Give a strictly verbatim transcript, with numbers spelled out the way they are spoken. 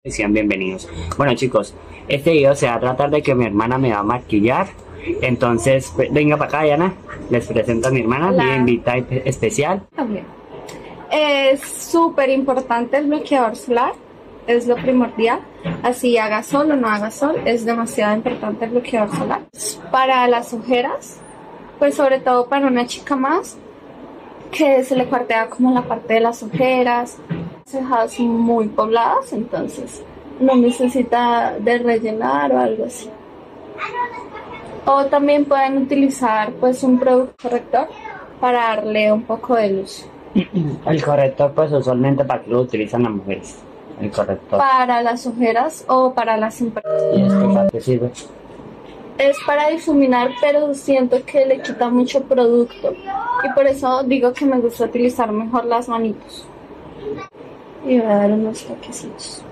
Sean bienvenidos. Bueno chicos, este video se va a tratar de que mi hermana me va a maquillar. Entonces, pues, venga para acá, Diana. Les presento a mi hermana, Hola. mi invitada especial. También. Es súper importante el bloqueador solar, es lo primordial. Así haga sol o no haga sol, es demasiado importante el bloqueador solar. Para las ojeras, pues sobre todo para una chica más, que se le cuartea como la parte de las ojeras, cejas muy pobladas, entonces no necesita de rellenar o algo así. O también pueden utilizar pues un producto corrector para darle un poco de luz. El corrector, pues usualmente para que lo utilizan las mujeres. El corrector. Para las ojeras o para las imperfecciones. ¿Y esto para qué sirve? Es para difuminar, pero siento que le quita mucho producto. Y por eso digo que me gusta utilizar mejor las manitos. Y voy a dar unos toquecitos.